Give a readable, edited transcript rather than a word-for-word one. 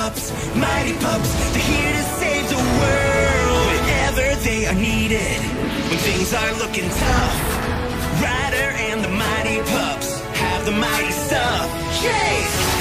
pups, they're here to save the world wherever they are needed. When things are looking tough, Ryder and the mighty pups have the mighty stuff. Chase!